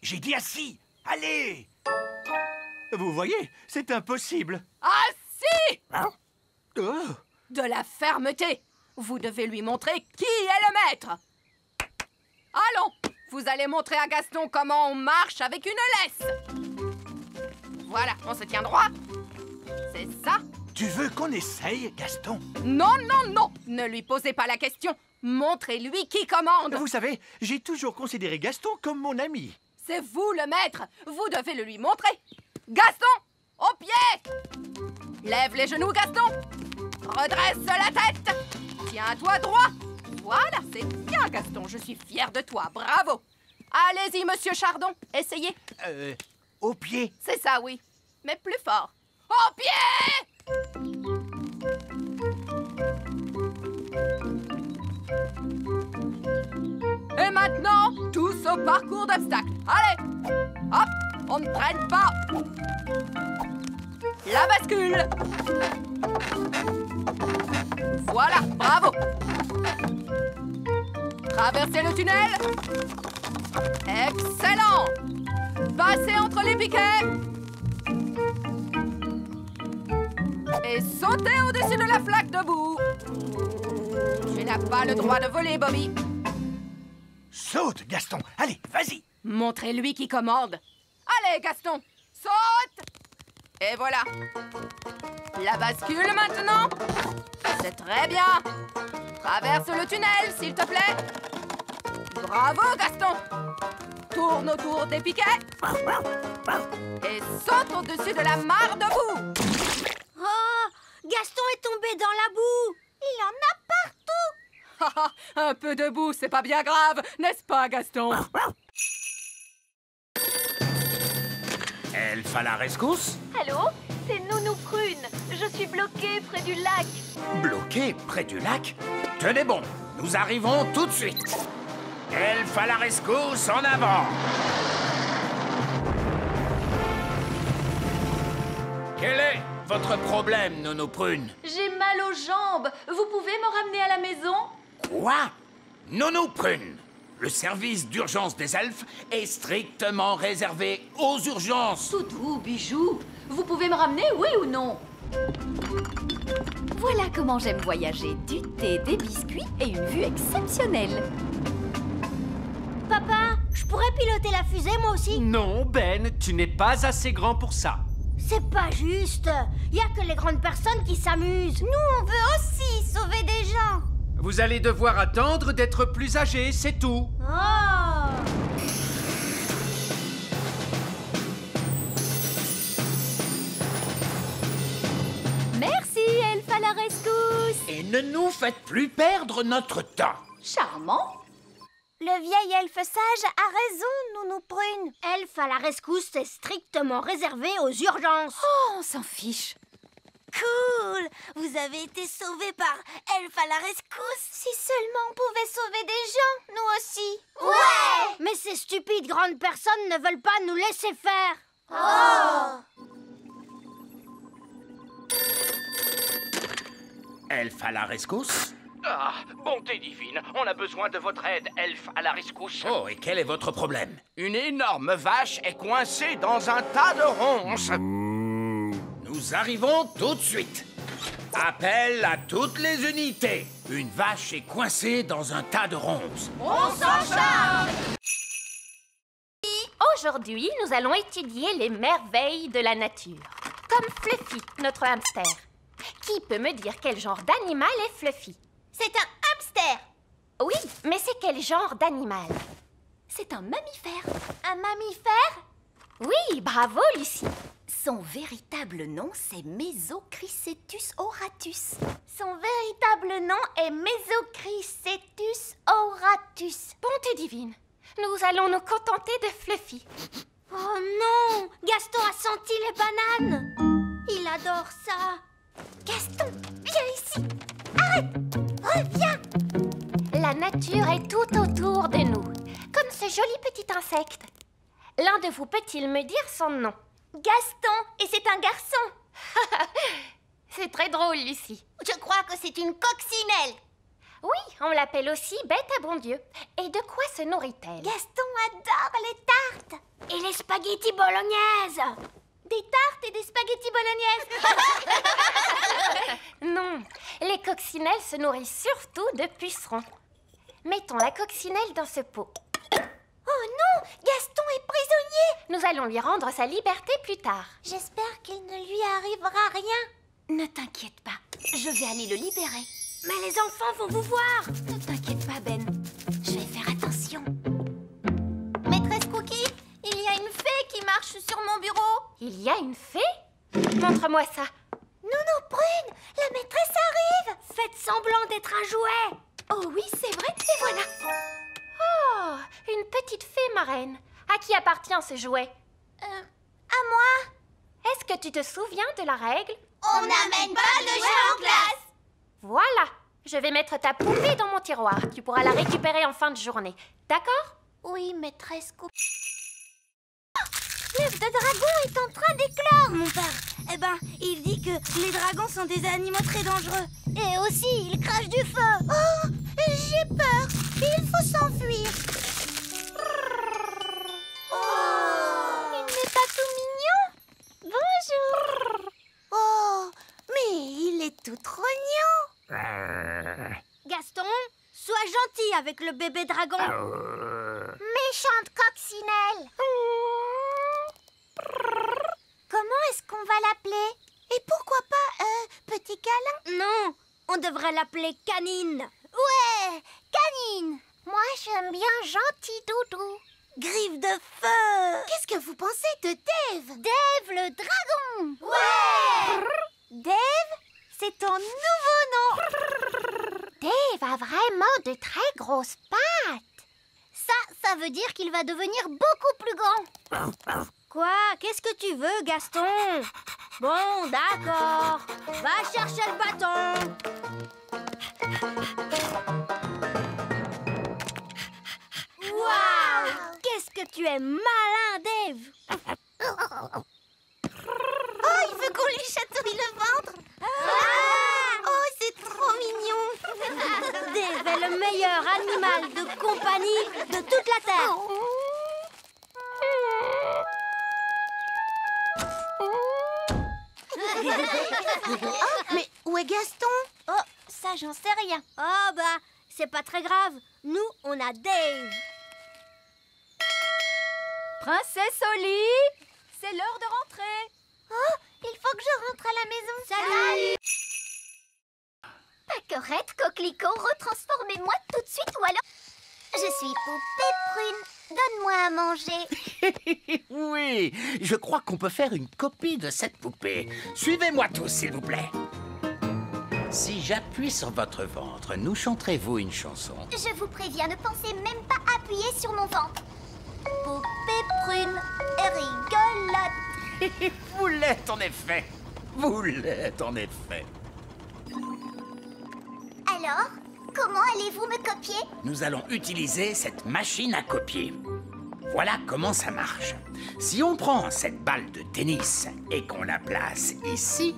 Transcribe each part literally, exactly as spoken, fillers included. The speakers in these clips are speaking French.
J'ai dit assis. Allez. Vous voyez, c'est impossible. Assis! Oh. De la fermeté. Vous devez lui montrer qui est le maître. Allons, vous allez montrer à Gaston comment on marche avec une laisse. Voilà, on se tient droit. C'est ça. Tu veux qu'on essaye, Gaston? Non, non, non. Ne lui posez pas la question. Montrez-lui qui commande. Vous savez, j'ai toujours considéré Gaston comme mon ami. C'est vous le maître. Vous devez le lui montrer. Gaston, au pied. Lève les genoux, Gaston. Redresse la tête. Tiens-toi droit. Voilà, c'est bien, Gaston. Je suis fière de toi. Bravo. Allez-y, monsieur Chardon. Essayez. Euh, au pied. C'est ça, oui. Mais plus fort. Au pied! Et maintenant, tous au parcours d'obstacles. Allez! Hop! On ne traîne pas. La bascule. Voilà, bravo. Traversez le tunnel. Excellent. Passez entre les piquets. Et sautez au-dessus de la flaque de boue. Tu n'as pas le droit de voler, Bobby. Saute, Gaston. Allez, vas-y. Montrez-lui qui commande. Allez, Gaston, saute. Et voilà. La bascule maintenant. C'est très bien. Traverse le tunnel, s'il te plaît. Bravo, Gaston. Tourne autour des piquets. Et saute au-dessus de la mare de boue. Oh, Gaston est tombé dans la boue. Il en a partout. Un peu de boue, c'est pas bien grave, n'est-ce pas, Gaston? Elfe à la rescousse? Allô? C'est Nounou Prune. Je suis bloquée près du lac. Bloqué près du lac? Tenez bon, nous arrivons tout de suite. Elfe à la rescousse, en avant! Quel est votre problème, Nounou Prune? J'ai mal aux jambes. Vous pouvez me ramener à la maison? Quoi? Nounou Prune, le service d'urgence des elfes est strictement réservé aux urgences. Toutou, bijou, vous pouvez me ramener, oui ou non? Voilà comment j'aime voyager. Du thé, des biscuits et une vue exceptionnelle. Papa, je pourrais piloter la fusée, moi aussi? Non, Ben, tu n'es pas assez grand pour ça. C'est pas juste. Il y a que les grandes personnes qui s'amusent. Nous, on veut aussi sauver des gens. Vous allez devoir attendre d'être plus âgé, c'est tout. Oh! Merci, Elfe à la rescousse. Et ne nous faites plus perdre notre temps. Charmant. Le vieil elfe sage a raison, Nounou Prune. Elfe à la rescousse est strictement réservé aux urgences. Oh, on s'en fiche. Cool! Vous avez été sauvés par Elfe à la rescousse. Si seulement on pouvait sauver des gens, nous aussi. Ouais! Mais ces stupides grandes personnes ne veulent pas nous laisser faire. Oh! Elfe à la rescousse? Ah, bonté divine, on a besoin de votre aide, elfe à la rescousse. Oh, et quel est votre problème? Une énorme vache est coincée dans un tas de ronces. Nous arrivons tout de suite. Appel à toutes les unités. Une vache est coincée dans un tas de ronces. On s'en charge. Aujourd'hui, nous allons étudier les merveilles de la nature. Comme Fluffy, notre hamster. Qui peut me dire quel genre d'animal est Fluffy? C'est un hamster. Oui, mais c'est quel genre d'animal? C'est un mammifère. Un mammifère? Oui, bravo, Lucie. Son véritable nom, c'est Mesochrysetus auratus. Son véritable nom est Mesochrysetus auratus. Bonté divine, nous allons nous contenter de Fluffy. Oh non! Gaston a senti les bananes. Il adore ça. Gaston, viens ici. Arrête! Reviens! La nature est tout autour de nous, comme ce joli petit insecte. L'un de vous peut-il me dire son nom? Gaston, et c'est un garçon. C'est très drôle, Lucie. Je crois que c'est une coccinelle. Oui, on l'appelle aussi bête à bon Dieu. Et de quoi se nourrit-elle? Gaston adore les tartes. Et les spaghettis bolognaises. Des tartes et des spaghettis bolognaises. Non, les coccinelles se nourrissent surtout de pucerons. Mettons la coccinelle dans ce pot. Oh non, Gaston est prisonnier. Nous allons lui rendre sa liberté plus tard. J'espère qu'il ne lui arrivera rien. Ne t'inquiète pas, je vais aller le libérer. Mais les enfants vont vous voir. Ne t'inquiète pas, Ben. Je vais faire attention. Maîtresse Cookie, il y a une fée qui marche sur mon bureau. Il y a une fée? Montre-moi ça. Nounou Prune, la maîtresse arrive. Faites semblant d'être un jouet. Oh oui, c'est vrai, et voilà. Oh, une petite fée marraine. À qui appartient ce jouet? Euh, à moi. Est-ce que tu te souviens de la règle? On n'amène pas de jeux en classe. Voilà. Je vais mettre ta poupée dans mon tiroir. Tu pourras la récupérer en fin de journée. D'accord? Oui, maîtresse Cookie. L'œuf de dragon est en train d'éclore, mon père. Eh ben, il dit que les dragons sont des animaux très dangereux. Et aussi, ils crachent du feu. Oh, j'ai peur. Il faut s'enfuir. Oh, il n'est pas tout mignon. Bonjour. Oh, mais il est tout trognon. Gaston, sois gentil avec le bébé dragon. Méchante coccinelle. Comment est-ce qu'on va l'appeler? Et pourquoi pas euh, petit câlin? Non, on devrait l'appeler Canine. Ouais, Canine. Moi, j'aime bien Gentil Doudou. Griffe de feu. Qu'est-ce que vous pensez de Dave? Dave le dragon. Ouais. Dave, c'est ton nouveau nom. Dave a vraiment de très grosses pattes. Ça, ça veut dire qu'il va devenir beaucoup plus grand. Quoi? Qu'est-ce que tu veux, Gaston? Bon, d'accord. Va chercher le bâton. Waouh! Qu'est-ce que tu es malin, Dave! Oh, il veut qu'on lui chatouille le ventre! Ah! Oh, c'est trop mignon! Dave est le meilleur animal de compagnie de toute la Terre! Oh, mais où est Gaston? Oh, ça j'en sais rien. Oh bah, c'est pas très grave. Nous, on a Dave. Princesse Oli, c'est l'heure de rentrer. Oh, il faut que je rentre à la maison. Salut. Paquerette, coquelicot, retransformez-moi tout de suite ou alors... Je suis Poupée Prune. Donne-moi à manger. Oui, je crois qu'on peut faire une copie de cette poupée. Suivez-moi tous, s'il vous plaît. Si j'appuie sur votre ventre, nous chanterez-vous une chanson? Je vous préviens, ne pensez même pas appuyer sur mon ventre. Poupée Prune et rigolote. Vous l'êtes en effet. Vous l'êtes en effet. Alors, comment allez-vous me copier? Nous allons utiliser cette machine à copier. Voilà comment ça marche. Si on prend cette balle de tennis et qu'on la place ici...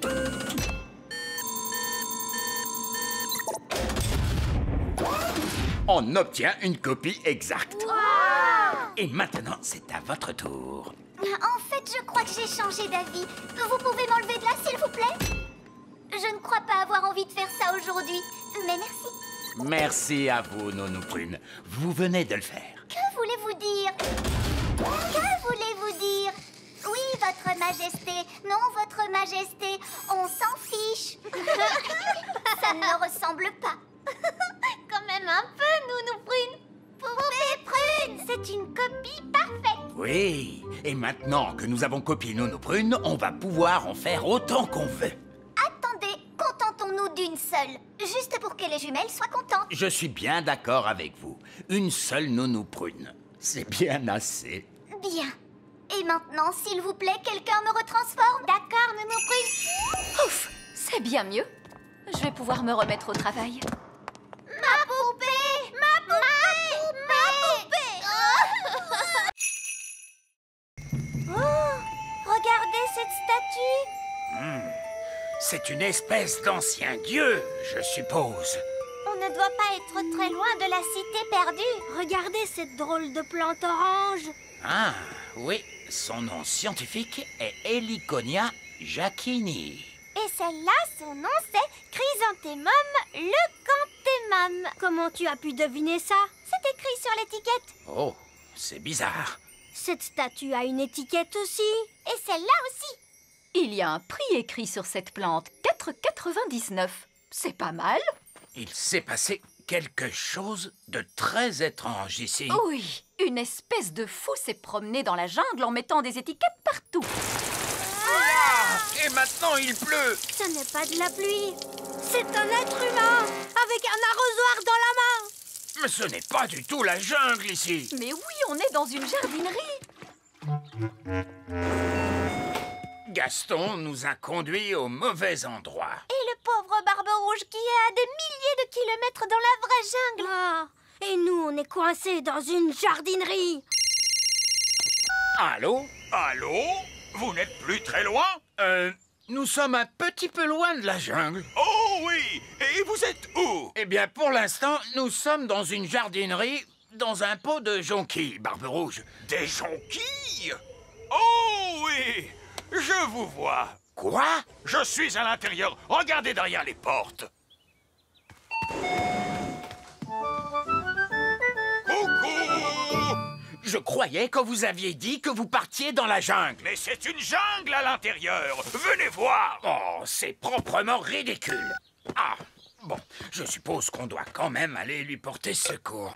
on obtient une copie exacte. Wow! Et maintenant, c'est à votre tour. En fait, je crois que j'ai changé d'avis. Vous pouvez m'enlever de là, s'il vous plaît? Je ne crois pas avoir envie de faire ça aujourd'hui. Mais merci. Merci à vous, Nounou Prune. Vous venez de le faire. Que voulez-vous dire? Que voulez-vous dire? Oui, votre majesté. Non, votre majesté. On s'en fiche. Ça ne ressemble pas. Quand même un peu, Nounou Prune. Poupée Prune, c'est une copie parfaite. Oui, et maintenant que nous avons copié Nounou Prune, on va pouvoir en faire autant qu'on veut. Attendez, contentons-nous d'une seule. Juste pour que les jumelles soient contentes. Je suis bien d'accord avec vous. Une seule Nounou Prune. C'est bien assez. Bien. Et maintenant, s'il vous plaît, quelqu'un me retransforme. D'accord, Nounou Prune. Ouf, c'est bien mieux. Je vais pouvoir me remettre au travail. Ma poupée! Ma poupée! Ma poupée! Oh! Oh! Regardez cette statue! Hmm. C'est une espèce d'ancien dieu, je suppose. On ne doit pas être très loin de la cité perdue. Regardez cette drôle de plante orange. Ah, oui, son nom scientifique est Heliconia jacquini. Et celle-là, son nom c'est Chrysanthemum leucanthemum. Comment tu as pu deviner ça? C'est écrit sur l'étiquette. Oh, c'est bizarre. Cette statue a une étiquette aussi. Et celle-là aussi. Il y a un prix écrit sur cette plante, quatre euros quatre-vingt-dix-neuf. C'est pas mal. Il s'est passé quelque chose de très étrange ici. Oui, une espèce de fou s'est promené dans la jungle en mettant des étiquettes partout. Ah, et maintenant il pleut. Ce n'est pas de la pluie. C'est un être humain avec un arrosoir dans la main. Mais ce n'est pas du tout la jungle ici. Mais oui, on est dans une jardinerie. Gaston nous a conduits au mauvais endroit. Et le pauvre Barbe Rouge qui est à des milliers de kilomètres dans la vraie jungle. Ah, et nous, on est coincés dans une jardinerie. Allô? Allô? Vous n'êtes plus très loin? Euh, nous sommes un petit peu loin de la jungle. Oh oui! Et vous êtes où? Eh bien, pour l'instant, nous sommes dans une jardinerie, dans un pot de jonquilles, Barbe Rouge. Des jonquilles? Oh oui! Je vous vois. Quoi? Je suis à l'intérieur. Regardez derrière les portes. Coucou! Je croyais que vous aviez dit que vous partiez dans la jungle. Mais c'est une jungle à l'intérieur. Venez voir. Oh, c'est proprement ridicule. Ah, bon, je suppose qu'on doit quand même aller lui porter secours.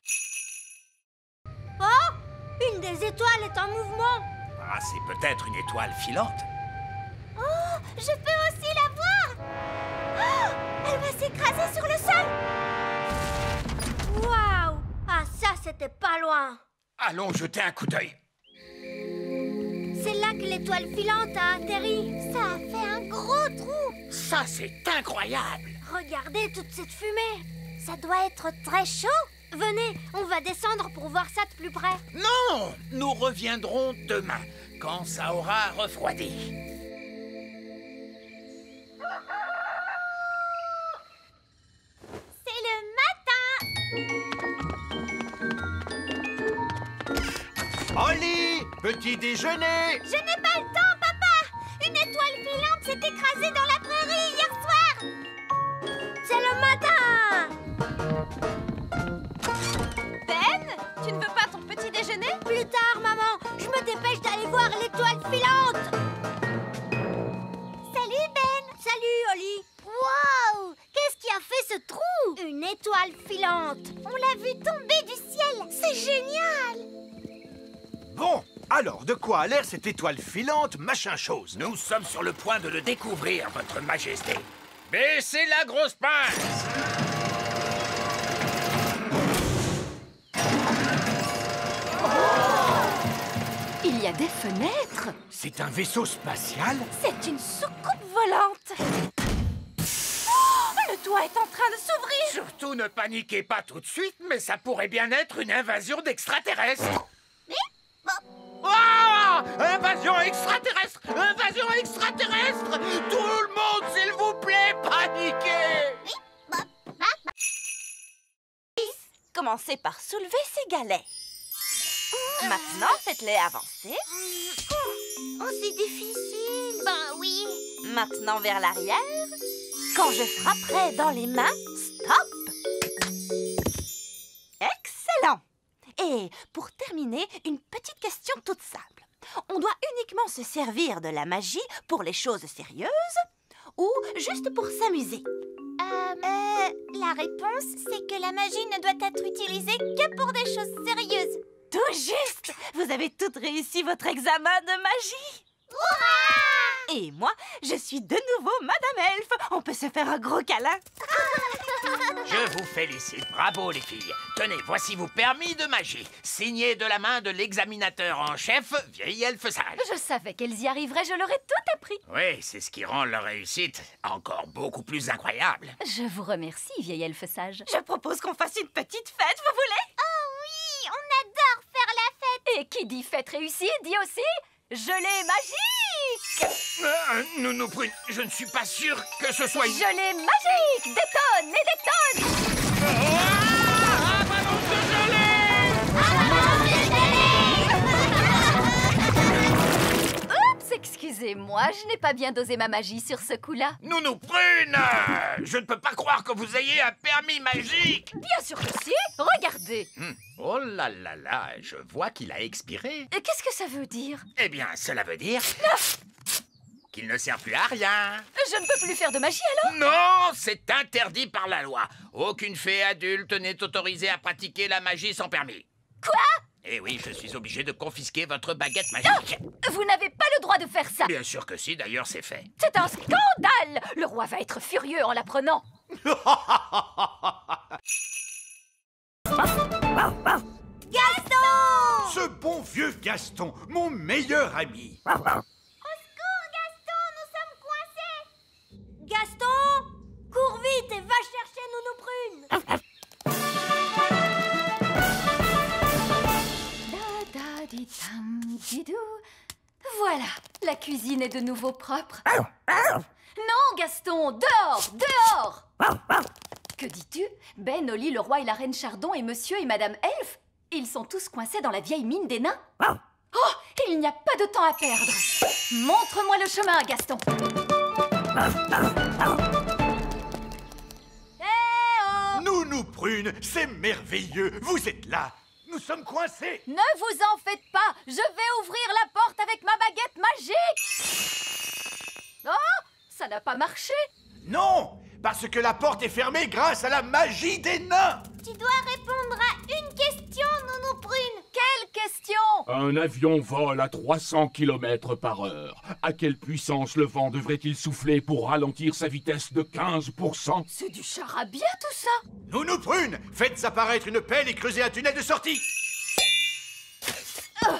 Oh, une des étoiles est en mouvement. Ah, c'est peut-être une étoile filante. Oh, je peux aussi la voir. Oh, elle va s'écraser sur le sol. Waouh! Ah, ça, c'était pas loin. Allons jeter un coup d'œil. C'est là que l'étoile filante a atterri. Ça a fait un gros trou. Ça, c'est incroyable. Regardez toute cette fumée. Ça doit être très chaud. Venez, on va descendre pour voir ça de plus près. Non, nous reviendrons demain, quand ça aura refroidi. C'est le matin. Holly, petit déjeuner. Je n'ai pas le temps, papa. Une étoile filante s'est écrasée dans la prairie hier soir. C'est le matin. Ben, tu ne veux pas ton petit déjeuner? Plus tard, maman. Je me dépêche d'aller voir l'étoile filante. Salut, Ben. Salut, Holly. Waouh! Qu'est-ce qui a fait ce trou? Une étoile filante. On l'a vue tomber du ciel. C'est génial. Bon, alors de quoi a l'air cette étoile filante, machin chose? Nous sommes sur le point de le découvrir, votre majesté. Baissez la grosse pince. Il y a des fenêtres. C'est un vaisseau spatial? C'est une soucoupe volante. Oh, le toit est en train de s'ouvrir. Surtout ne paniquez pas tout de suite, mais ça pourrait bien être une invasion d'extraterrestres. Ah! Invasion extraterrestre! Invasion extraterrestre! Tout le monde, s'il vous plaît, paniquez! Commencez par soulever ces galets. Maintenant, faites-les avancer. Oh, c'est difficile. Ben oui. Maintenant vers l'arrière. Quand je frapperai dans les mains, stop! Excellent! Et pour terminer, une petite question toute simple. On doit uniquement se servir de la magie pour les choses sérieuses ou juste pour s'amuser? Euh, euh, la réponse, c'est que la magie ne doit être utilisée que pour des choses sérieuses. Tout juste! Vous avez toutes réussi votre examen de magie! Hurrah! Et moi, je suis de nouveau Madame Elfe. On peut se faire un gros câlin. Je vous félicite, bravo les filles. Tenez, voici vos permis de magie, signés de la main de l'examinateur en chef, vieille elfe sage. Je savais qu'elles y arriveraient, je leur ai tout appris. Oui, c'est ce qui rend leur réussite encore beaucoup plus incroyable. Je vous remercie, vieille elfe sage. Je propose qu'on fasse une petite fête, vous voulez? Oh oui, on adore faire la fête. Et qui dit fête réussie dit aussi gelée magique. Euh, Nounou Prune, je ne suis pas sûr que ce soit... Gelée magique, détonne et détonne. Ah, ballon de gelée! Oups, excusez-moi, je n'ai pas bien dosé ma magie sur ce coup-là. Nounou Prune! Je ne peux pas croire que vous ayez un permis magique! Bien sûr que si. Regardez. Hmm. Oh là là là, je vois qu'il a expiré. Et qu'est-ce que ça veut dire? Eh bien, cela veut dire qu'il ne sert plus à rien. Je ne peux plus faire de magie alors? Non, c'est interdit par la loi. Aucune fée adulte n'est autorisée à pratiquer la magie sans permis. Quoi? Eh oui, je suis obligé de confisquer votre baguette magique. Vous n'avez pas le droit de faire ça. Bien sûr que si, d'ailleurs c'est fait. C'est un scandale. Le roi va être furieux en l'apprenant. Gaston! Ce bon vieux Gaston, mon meilleur ami. Au secours, Gaston, nous sommes coincés! Gaston, cours vite et va chercher Nounou Prune! Da da di tam didou. Voilà, la cuisine est de nouveau propre. Non, Gaston, dehors, dehors! Que dis-tu? Ben, Oli, le roi et la reine Chardon et monsieur et madame Elfe, ils sont tous coincés dans la vieille mine des nains. Oh, il n'y a pas de temps à perdre. Montre-moi le chemin, Gaston. Eh oh! Nounou Prune, c'est merveilleux. Vous êtes là. Nous sommes coincés. Ne vous en faites pas, je vais ouvrir la porte avec ma baguette magique. Oh, ça n'a pas marché. Non, parce que la porte est fermée grâce à la magie des nains. Tu dois répondre à une question, Nounou Prune. Quelle question? Un avion vole à trois cents kilomètres par heure. À quelle puissance le vent devrait-il souffler pour ralentir sa vitesse de quinze pour cent? C'est du charabia tout ça. Nounou Prune, faites apparaître une pelle et creusez un tunnel de sortie. Oh,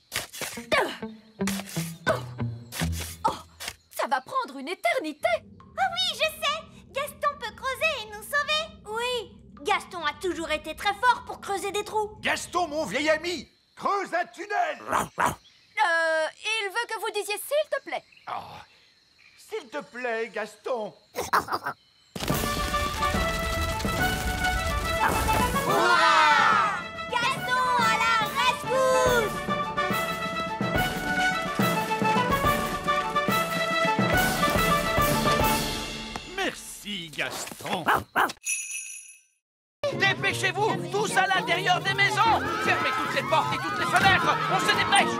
ça va prendre une éternité. Ah oui, je sais. Gaston peut creuser et nous sauver. Oui, Gaston a toujours été très fort pour creuser des trous. Gaston, mon vieil ami, creuse un tunnel. Euh, il veut que vous disiez s'il te plaît. Oh, s'il te plaît, Gaston. Hurrah! Gaston à la rescousse! Merci, Gaston. Dépêchez-vous, tous à l'intérieur des maisons. Fermez toutes les portes et toutes les fenêtres. On se dépêche.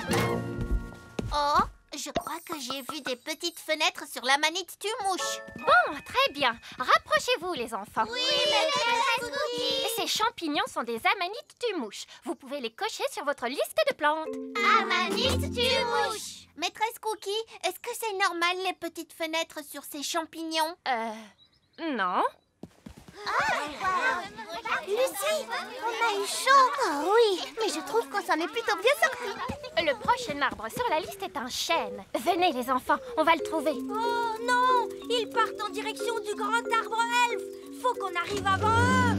Oh, je crois que j'ai vu des petites fenêtres sur la manite tue-mouche. Bon, très bien. Rapprochez-vous, les enfants. Oui, maîtresse Cookie. Ces champignons sont des amanites tue-mouches. Vous pouvez les cocher sur votre liste de plantes. Amanite tue-mouche. Maîtresse Cookie, est-ce que c'est normal les petites fenêtres sur ces champignons? Euh... Non. Lucie, on a eu chaud. Oh oui, mais je trouve qu'on s'en est plutôt bien sorti. Le prochain arbre sur la liste est un chêne. Venez, les enfants, on va le trouver. Oh non, ils partent en direction du grand arbre elfe. Faut qu'on arrive avant eux.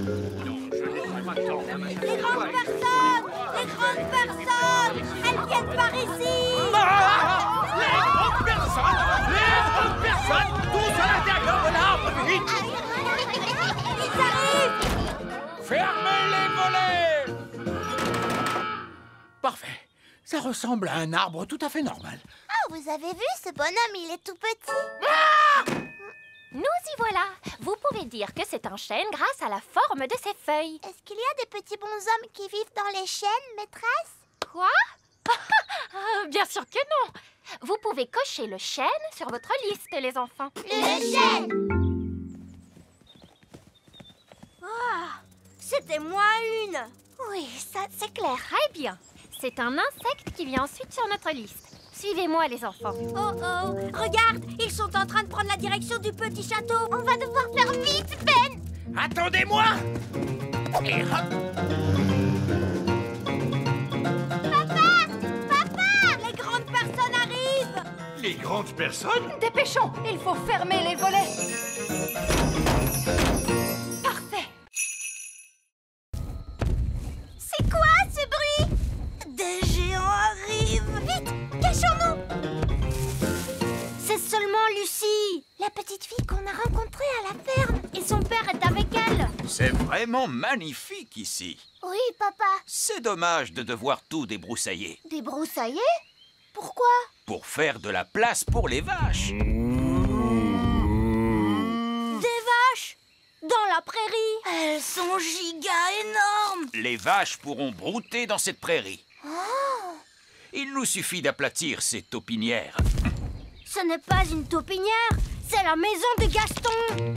Les grandes personnes, les grandes personnes, elles viennent par ici. Ah, les grandes personnes, les grandes personnes, tous à l'intérieur de l'arbre, vite. Ils arrivent. Fermez les volets. Parfait. Ça ressemble à un arbre tout à fait normal. Ah, vous avez vu, ce bonhomme, il est tout petit. Nous y voilà. Vous pouvez dire que c'est un chêne grâce à la forme de ses feuilles. Est-ce qu'il y a des petits bonshommes qui vivent dans les chênes, maîtresse? Quoi? Ah, bien sûr que non. Vous pouvez cocher le chêne sur votre liste, les enfants. Le chêne. Ah, c'était moins une. Oui, ça, c'est clair. Très bien. C'est un insecte qui vient ensuite sur notre liste. Suivez-moi, les enfants. Oh oh, regarde, ils sont en train de prendre la direction du petit château. On va devoir faire vite, Ben. Attendez-moi. Et hop. Papa, papa, les grandes personnes arrivent. Les grandes personnes? Dépêchons, il faut fermer les volets. Parfait. C'est quoi ce bruit? Des géants arrivent. Vite, cachons-nous. C'est seulement Lucie, la petite fille qu'on a rencontrée à la ferme. Et son père est avec elle. C'est vraiment magnifique ici. Oui, papa. C'est dommage de devoir tout débroussailler. Débroussailler? Pourquoi? Pour faire de la place pour les vaches. Des vaches? Dans la prairie? Elles sont giga énormes. Les vaches pourront brouter dans cette prairie. Oh. Il nous suffit d'aplatir ces taupinières. Ce n'est pas une taupinière, c'est la maison de Gaston.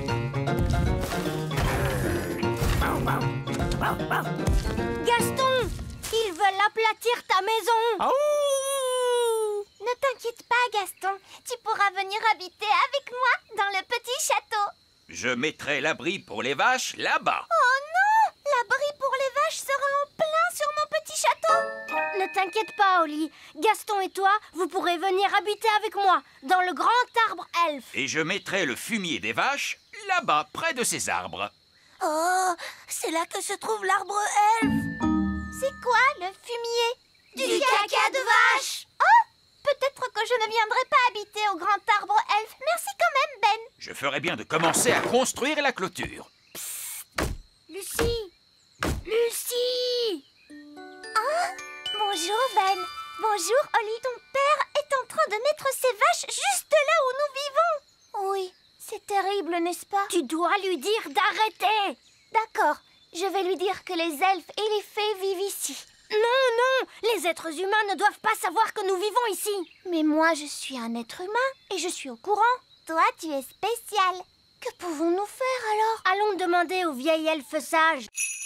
Gaston, ils veulent aplatir ta maison. Oh. Ne t'inquiète pas, Gaston. Tu pourras venir habiter avec moi dans le petit château. Je mettrai l'abri pour les vaches là-bas. Oh non! L'abri pour les vaches sera en plein sur mon petit château. Ne t'inquiète pas, Oli. Gaston et toi, vous pourrez venir habiter avec moi dans le grand arbre elfe. Et je mettrai le fumier des vaches là-bas, près de ces arbres. Oh, c'est là que se trouve l'arbre elfe. C'est quoi, le fumier? Du, du caca de vache. Oh, peut-être que je ne viendrai pas habiter au grand arbre elfe. Merci quand même, Ben. Je ferais bien de commencer à construire la clôture. Psst. Lucie. Lucie. Oh, bonjour, Ben. Bonjour, Oli. Ton père est en train de mettre ses vaches juste là où nous vivons. Oui. C'est terrible, n'est-ce pas? Tu dois lui dire d'arrêter. D'accord, je vais lui dire que les elfes et les fées vivent ici. Non, non, les êtres humains ne doivent pas savoir que nous vivons ici. Mais moi, je suis un être humain et je suis au courant. Toi, tu es spécial. Que pouvons-nous faire alors? Allons demander au vieil elfe sage.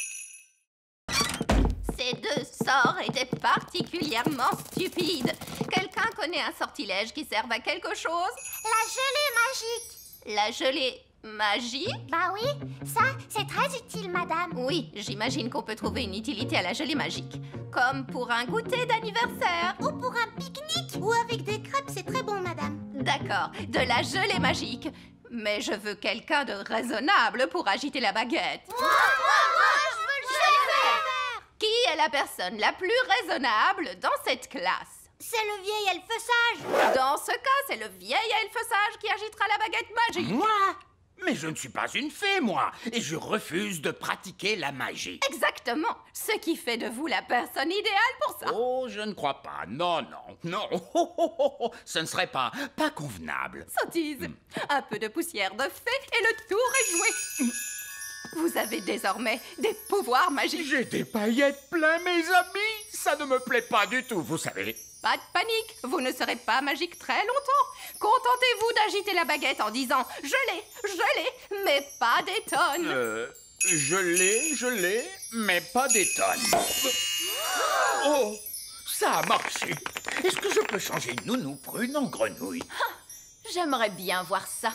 Ces deux sorts étaient particulièrement stupides. Quelqu'un connaît un sortilège qui serve à quelque chose? La gelée magique. La gelée magique? Bah oui, ça, c'est très utile, madame. Oui, j'imagine qu'on peut trouver une utilité à la gelée magique. Comme pour un goûter d'anniversaire. Ou pour un pique-nique. Ou avec des crêpes, c'est très bon, madame. D'accord, de la gelée magique. Mais je veux quelqu'un de raisonnable pour agiter la baguette. Moi, moi, moi, je veux le faire. Qui est la personne la plus raisonnable dans cette classe? C'est le vieil elfe sage. Dans ce cas, c'est le vieil elfe sage qui agitera la baguette magique. Moi? Mais je ne suis pas une fée, moi, et je refuse de pratiquer la magie. Exactement, ce qui fait de vous la personne idéale pour ça. Oh, je ne crois pas. Non, non, non. Oh, oh, oh, oh. Ce ne serait pas, pas convenable. Sottise, mm. Un peu de poussière de fée et le tour est joué. Vous avez désormais des pouvoirs magiques. J'ai des paillettes plein, mes amis. Ça ne me plaît pas du tout, vous savez. Pas de panique, vous ne serez pas magique très longtemps. Contentez-vous d'agiter la baguette en disant « Je l'ai, je l'ai, mais pas des tonnes euh, ». Je l'ai, je l'ai, mais pas des tonnes. Oh, ça a marché. Est-ce que je peux changer Nounou Prune en grenouille? Ah, j'aimerais bien voir ça.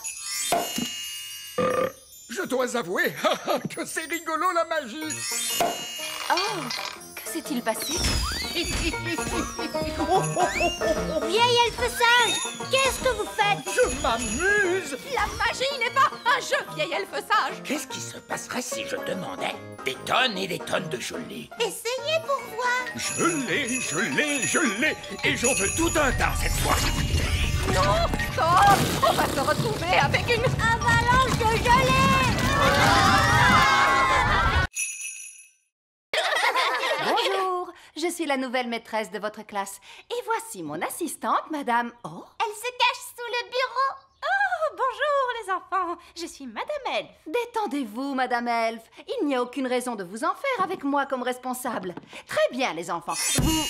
Je dois avouer que c'est rigolo la magie. Oh, que s'est-il passé? Vieil elfe sage, qu'est-ce que vous faites? Je m'amuse. La magie n'est pas un jeu, vieil elfe sage. Qu'est-ce qui se passerait si je demandais des tonnes et des tonnes de gelée? Essayez pour voir. Je l'ai, je l'ai, je l'ai, et j'en veux tout un tas cette fois. Non, oh, on va se retrouver avec une avalanche de gelée. Bonjour, je suis la nouvelle maîtresse de votre classe. Et voici mon assistante, Madame Oh. Elle se cache sous le bureau. Oh, bonjour les enfants, je suis Madame Elfe. Détendez-vous, Madame Elfe. Il n'y a aucune raison de vous en faire avec moi comme responsable. Très bien, les enfants. Vous...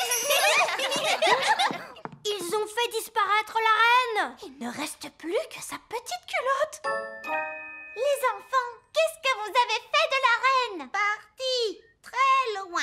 Ils ont fait disparaître la reine. Il ne reste plus que sa petite culotte. Les enfants, qu'est-ce que vous avez fait de la reine? Parti très loin.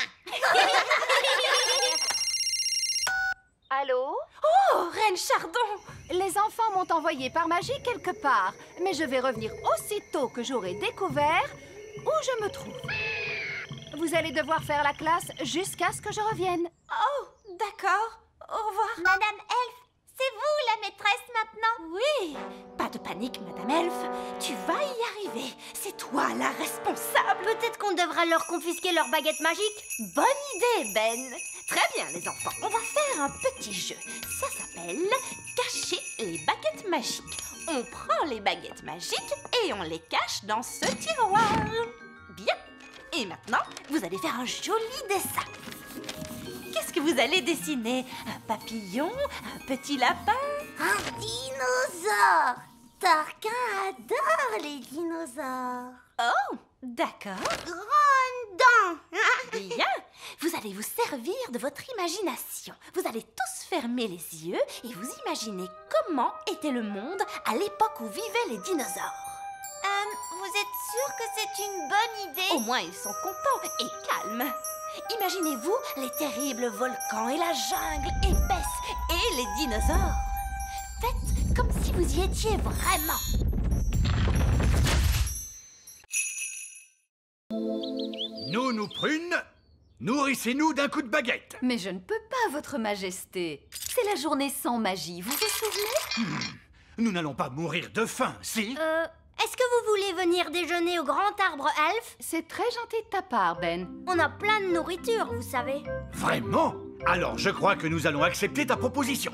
Allô? Oh, Reine Chardon! Les enfants m'ont envoyé par magie quelque part, mais je vais revenir aussitôt que j'aurai découvert où je me trouve. Vous allez devoir faire la classe jusqu'à ce que je revienne. Oh, d'accord. Au revoir. Madame Elfe, c'est vous la maîtresse maintenant? Oui. Pas de panique, Madame Elfe. Tu vas y arriver. C'est toi la responsable. Peut-être qu'on devra leur confisquer leur baguette magique. Bonne idée, Ben. Très bien, les enfants. On va faire un petit jeu. Ça s'appelle cacher les baguettes magiques. On prend les baguettes magiques et on les cache dans ce tiroir. Bien. Et maintenant, vous allez faire un joli dessin. Qu'est-ce que vous allez dessiner? Un papillon? Un petit lapin? Un dinosaure! Tarquin adore les dinosaures. Oh, d'accord. Grandes dents. Bien. Vous allez vous servir de votre imagination. Vous allez tous fermer les yeux et vous imaginez comment était le monde à l'époque où vivaient les dinosaures. Euh, vous êtes sûr que c'est une bonne idée? Au moins, ils sont contents et calmes. Imaginez-vous les terribles volcans et la jungle épaisse et les dinosaures. Faites comme si vous y étiez vraiment. Nous, nous prunes, nourrissez-nous d'un coup de baguette. Mais je ne peux pas, votre majesté. C'est la journée sans magie, vous vous souvenez? Hmm. Nous n'allons pas mourir de faim, si? Euh, est-ce que vous voulez venir déjeuner au grand arbre elfe? C'est très gentil de ta part, Ben. On a plein de nourriture, vous savez. Vraiment? Alors, je crois que nous allons accepter ta proposition.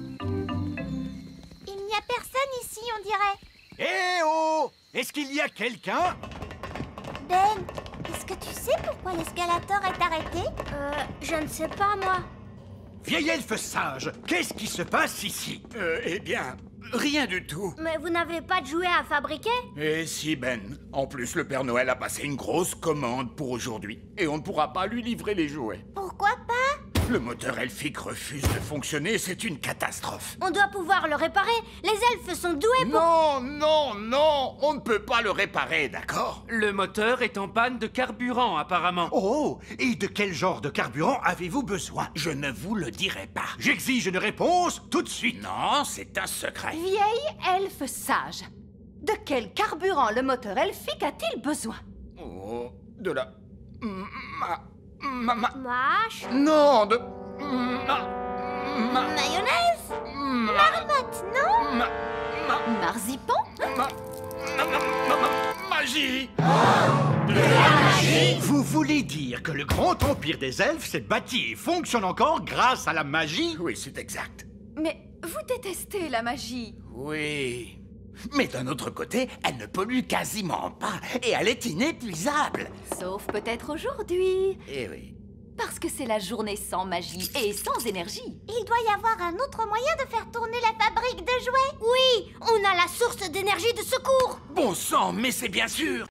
Il n'y a personne ici, on dirait. Eh oh! Est-ce qu'il y a quelqu'un? Ben, est-ce que tu sais pourquoi l'escalator est arrêté? Euh, je ne sais pas, moi. Vieil elfe sage, qu'est-ce qui se passe ici? Euh, eh bien, rien du tout. Mais vous n'avez pas de jouets à fabriquer? Eh si, Ben. En plus, le Père Noël a passé une grosse commande pour aujourd'hui. Et on ne pourra pas lui livrer les jouets. Pourquoi pas? Le moteur elfique refuse de fonctionner, c'est une catastrophe. On doit pouvoir le réparer. Les elfes sont doués pour... Non, non, non, on ne peut pas le réparer, d'accord? Le moteur est en panne de carburant, apparemment. Oh, et de quel genre de carburant avez-vous besoin? Je ne vous le dirai pas. J'exige une réponse tout de suite. Non, c'est un secret. Vieille elfe sage. De quel carburant le moteur elfique a-t-il besoin? Oh, de la... Ma... Ma... ma... Mâche. Non, de... Ma... Ma... Mayonnaise. Ma... Marmotte, non? Ma... Ma... Marzipan? Ma... Ma... Ma... Ma... ma- Magie. De la magie? Vous voulez dire que le grand empire des elfes s'est bâti et fonctionne encore grâce à la magie? Oui, c'est exact. Mais vous détestez la magie. Oui. Mais d'un autre côté, elle ne pollue quasiment pas et elle est inépuisable. Sauf peut-être aujourd'hui. Eh oui. Parce que c'est la journée sans magie et sans énergie. Il doit y avoir un autre moyen de faire tourner la fabrique de jouets. Oui, on a la source d'énergie de secours. Bon sang, mais c'est bien sûr.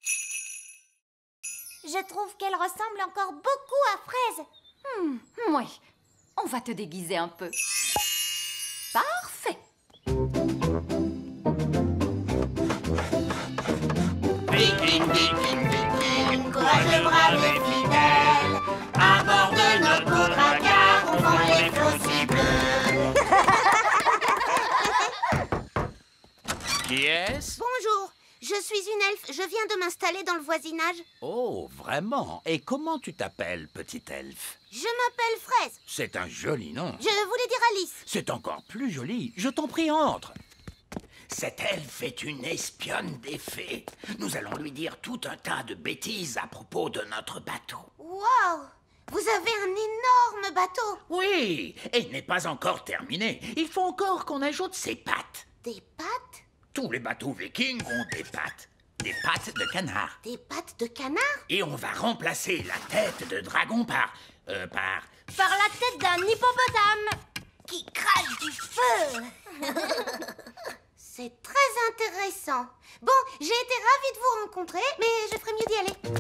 Je trouve qu'elle ressemble encore beaucoup à Fraise. Hmm, oui. On va te déguiser un peu. Parfait. Viking, viking, viking, courageux, brave et fidèle, à bord de notre beau dracard, on vend les flots si bleus. Qui est-ce? Bonjour, je suis une elfe. Je viens de m'installer dans le voisinage. Oh, vraiment? Et comment tu t'appelles, petite elfe? Je m'appelle Fraise. C'est un joli nom. Je voulais dire Alice. C'est encore plus joli. Je t'en prie, entre. Cette elfe est une espionne des fées. Nous allons lui dire tout un tas de bêtises à propos de notre bateau. Wow! Vous avez un énorme bateau. Oui, et il n'est pas encore terminé. Il faut encore qu'on ajoute ses pattes. Des pattes? Tous les bateaux vikings ont des pattes. Des pattes de canard. Des pattes de canard? Et on va remplacer la tête de dragon par... Euh, par... Par la tête d'un hippopotame qui crache du feu. C'est très intéressant. Bon, j'ai été ravie de vous rencontrer, mais je ferais mieux d'y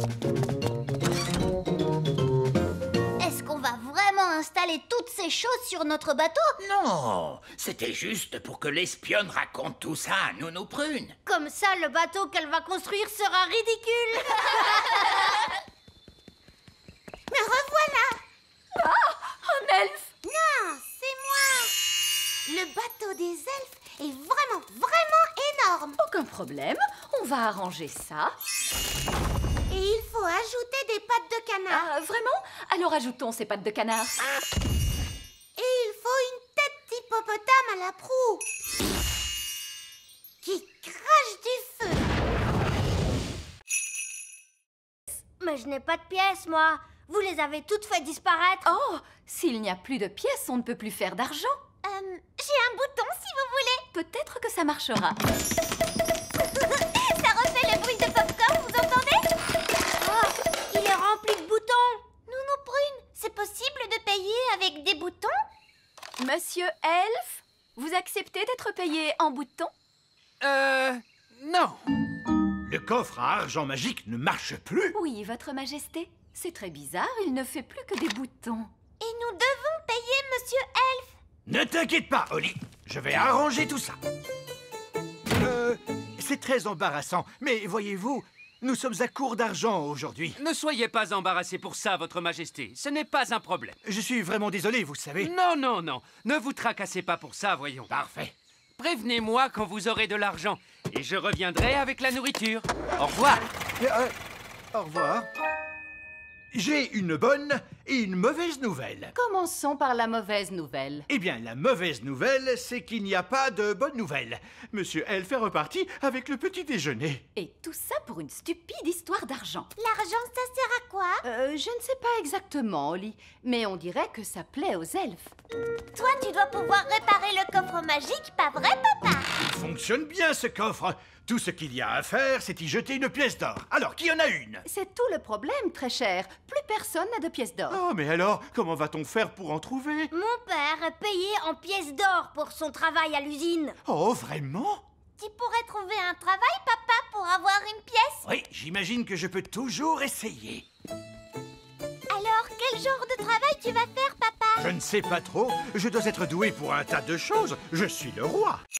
aller. Est-ce qu'on va vraiment installer toutes ces choses sur notre bateau? Non, c'était juste pour que l'espionne raconte tout ça à Nounou Prune. Comme ça, le bateau qu'elle va construire sera ridicule. Me revoilà. Ah, un elfe. Non, c'est moi. Le bateau des elfes est vraiment, vraiment énorme. Aucun problème, on va arranger ça. Et il faut ajouter des pattes de canard. Ah, vraiment? Alors ajoutons ces pattes de canard. Et il faut une tête d'hippopotame à la proue qui crache du feu. Mais je n'ai pas de pièces, moi. Vous les avez toutes fait disparaître. Oh, s'il n'y a plus de pièces, on ne peut plus faire d'argent. Euh, j'ai un bouton si vous voulez. peut-être que ça marchera. Ça refait le bruit de popcorn, vous entendez? Oh, il est rempli de boutons. Nounou Prune, c'est possible de payer avec des boutons? Monsieur Elf, vous acceptez d'être payé en boutons? Euh... non. Le coffre à argent magique ne marche plus. Oui, Votre Majesté. C'est très bizarre, il ne fait plus que des boutons. Et nous devons payer Monsieur Elf. Ne t'inquiète pas, Holly. Je vais arranger tout ça. Euh, c'est très embarrassant, mais voyez-vous, nous sommes à court d'argent aujourd'hui. Ne soyez pas embarrassé pour ça, Votre Majesté. Ce n'est pas un problème. Je suis vraiment désolé, vous savez. Non, non, non. Ne vous tracassez pas pour ça, voyons. Parfait. Prévenez-moi quand vous aurez de l'argent et je reviendrai avec la nourriture. Au revoir. Euh, euh, au revoir. J'ai une bonne et une mauvaise nouvelle. Commençons par la mauvaise nouvelle. Eh bien, la mauvaise nouvelle, c'est qu'il n'y a pas de bonne nouvelle. Monsieur Elf est reparti avec le petit déjeuner. Et tout ça pour une stupide histoire d'argent. L'argent, ça sert à quoi? Euh, je ne sais pas exactement, Holly, mais on dirait que ça plaît aux elfes. Toi, tu dois pouvoir réparer le coffre magique, pas vrai, papa? Il fonctionne bien, ce coffre. Tout ce qu'il y a à faire, c'est y jeter une pièce d'or. Alors, qui en a une? C'est tout le problème, très cher. Plus personne n'a de pièces d'or. Oh, mais alors, comment va-t-on faire pour en trouver? Mon père est payé en pièces d'or pour son travail à l'usine. Oh, vraiment? Tu pourrais trouver un travail, papa, pour avoir une pièce? Oui, j'imagine que je peux toujours essayer. Alors, quel genre de travail tu vas faire, papa? Je ne sais pas trop. Je dois être doué pour un tas de choses. Je suis le roi.